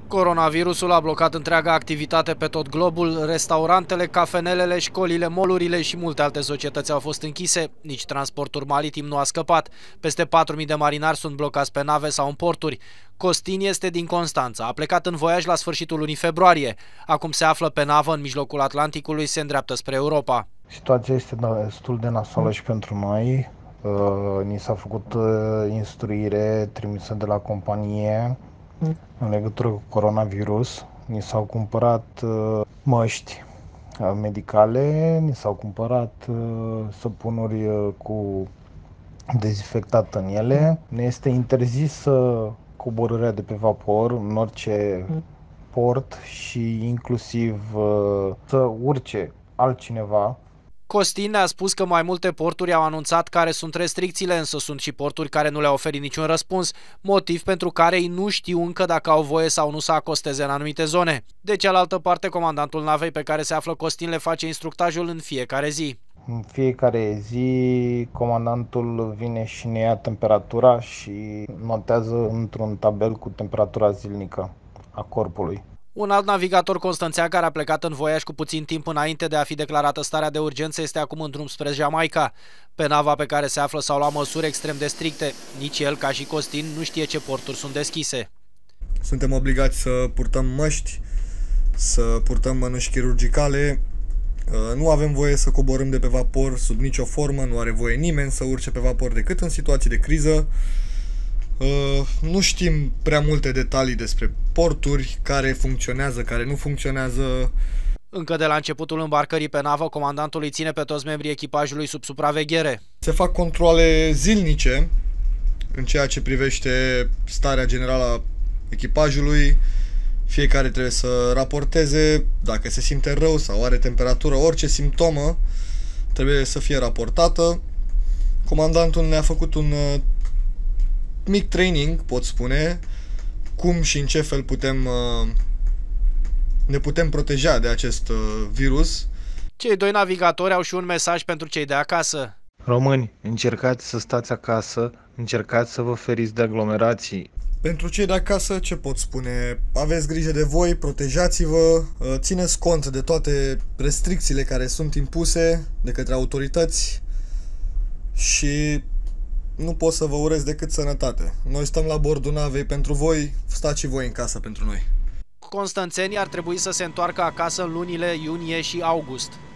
Coronavirusul a blocat întreaga activitate pe tot globul, restaurantele, cafenelele, școlile, molurile și multe alte societăți au fost închise, nici transportul maritim nu a scăpat. Peste 4.000 de marinari sunt blocați pe nave sau în porturi. Costin este din Constanța, a plecat în voiaj la sfârșitul lunii februarie. Acum se află pe navă în mijlocul Atlanticului, se îndreaptă spre Europa. Situația este destul de nasoală și pentru noi. Ni s-a făcut instruire trimisă de la companie în legătură cu coronavirus. Ni s-au cumpărat măști medicale, ni s-au cumpărat săpunuri cu dezinfectat în ele. Ne este interzisă coborârea de pe vapor în orice port și inclusiv să urce altcineva. Costin ne-a spus că mai multe porturi au anunțat care sunt restricțiile, însă sunt și porturi care nu le-au oferit niciun răspuns, motiv pentru care ei nu știu încă dacă au voie sau nu să acosteze în anumite zone. De cealaltă parte, comandantul navei pe care se află Costin le face instructajul în fiecare zi. În fiecare zi, comandantul vine și ne ia temperatura și notează într-un tabel cu temperatura zilnică a corpului. Un alt navigator constanțean care a plecat în voiaj cu puțin timp înainte de a fi declarată starea de urgență este acum în drum spre Jamaica. Pe nava pe care se află s-au luat măsuri extrem de stricte. Nici el, ca și Costin, nu știe ce porturi sunt deschise. Suntem obligați să purtăm măști, să purtăm mănuși chirurgicale. Nu avem voie să coborâm de pe vapor sub nicio formă, nu are voie nimeni să urce pe vapor decât în situații de criză. Nu știm prea multe detalii despre porturi, care funcționează, care nu funcționează. Încă de la începutul îmbarcării pe navă, comandantul îi ține pe toți membrii echipajului sub supraveghere. Se fac controale zilnice în ceea ce privește starea generală a echipajului. Fiecare trebuie să raporteze dacă se simte rău sau are temperatură, orice simptomă trebuie să fie raportată. Comandantul ne-a făcut un mic training, pot spune, cum și în ce fel ne putem proteja de acest virus. Cei doi navigatori au și un mesaj pentru cei de acasă. Români, încercați să stați acasă, încercați să vă feriți de aglomerații. Pentru cei de acasă, ce pot spune? Aveți grijă de voi, protejați-vă, țineți cont de toate restricțiile care sunt impuse de către autorități și nu pot să vă urez decât sănătate. Noi stăm la bordul navei pentru voi, stați și voi în casă pentru noi. Constanțenii ar trebui să se întoarcă acasă în lunile iunie și august.